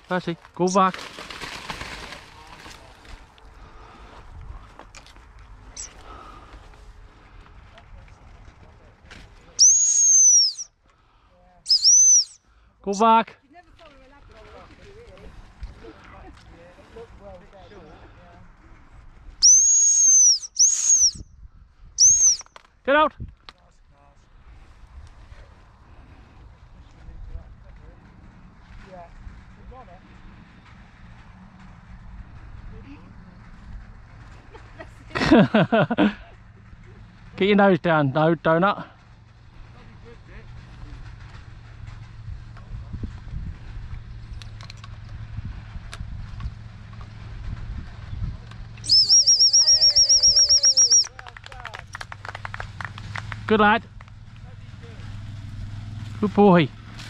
Percy, go back. Go back. Get out. Get your nose down, no donut. Good lad. Good boy.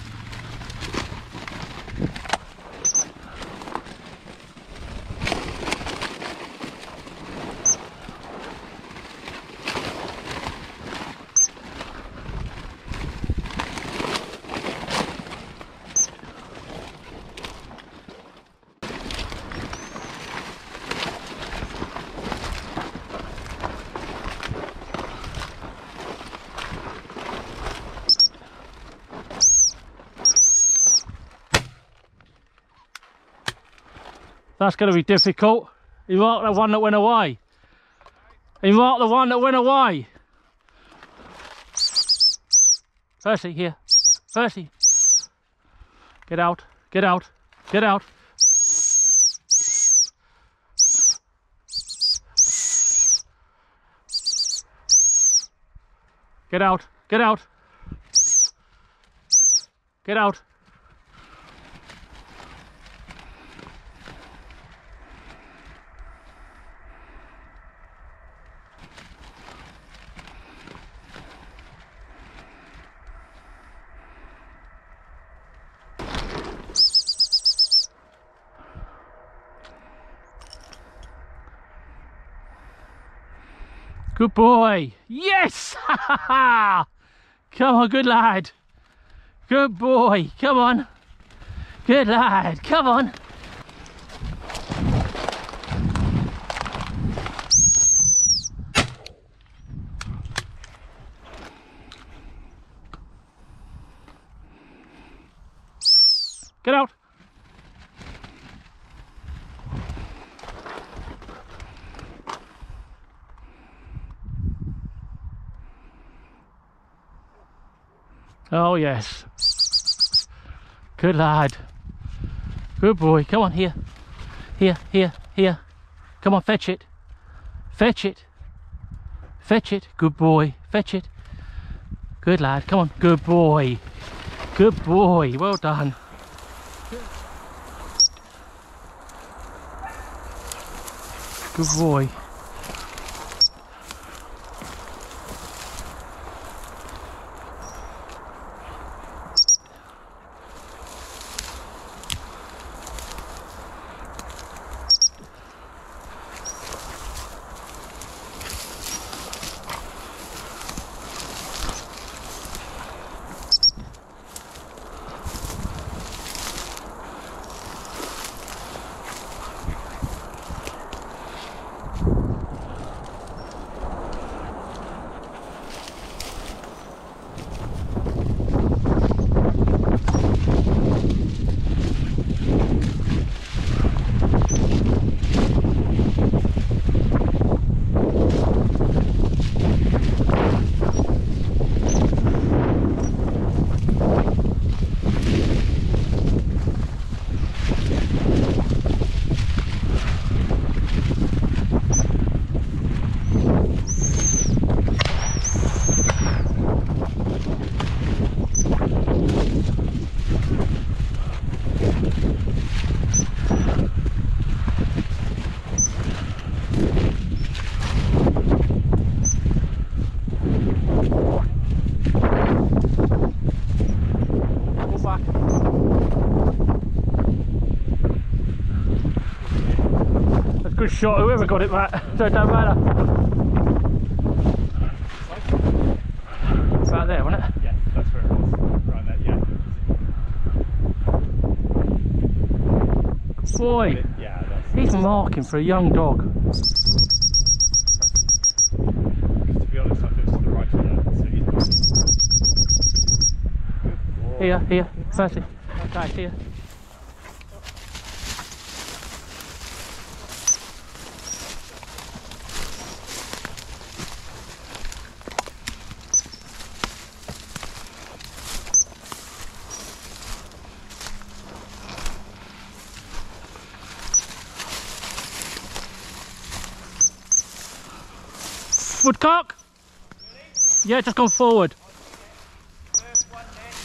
That's going to be difficult. He marked the one that went away. He marked the one that went away. Percy, here. Percy. Get out. Get out. Get out. Get out. Get out. Get out. Good boy. Yes! Come on, good lad. Good boy. Come on. Good lad. Come on. Get out. Oh yes. Good lad. Good boy. Come on, here. Here, here, here. Come on, fetch it. Fetch it. Fetch it. Good boy. Fetch it. Good lad. Come on. Good boy. Good boy. Well done. Good boy. Good shot, whoever got it, Matt. So it don't matter. About there, wasn't it? Yeah, that's where it was. Around there, yeah. boy. Yeah, that's He's marking for a young dog. to be honest, I've looked to the right of that, so he's marking. Here, Percy. Okay, here. Woodcock? Yeah, just gone forward. First one next.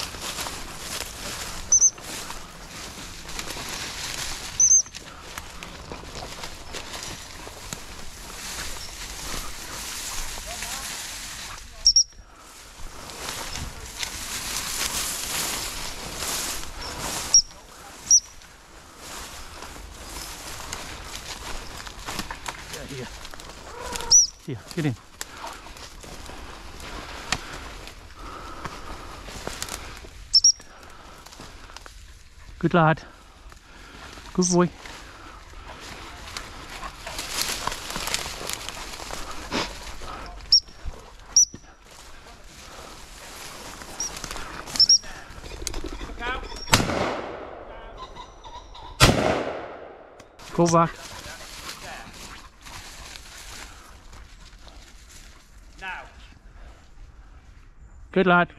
Yeah, here. Here, get in. Good lad. Good boy. Go back. Now. Good lad.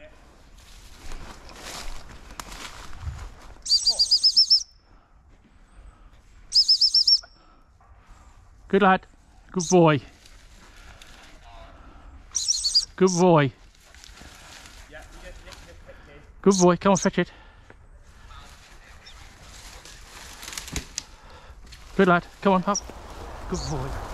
Good lad. Good boy. Good boy. Good boy. Come on, fetch it. Good lad. Come on, up. Good boy.